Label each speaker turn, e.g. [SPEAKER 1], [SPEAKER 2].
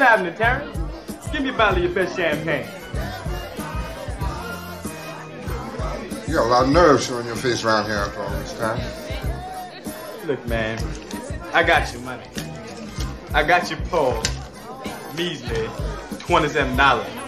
[SPEAKER 1] happening, Terrence? Give me a bottle of your best champagne.
[SPEAKER 2] You got a lot of nerve showing your face around here after all this time.
[SPEAKER 1] Look, man, I got your money. I got your Paul. Measly $27.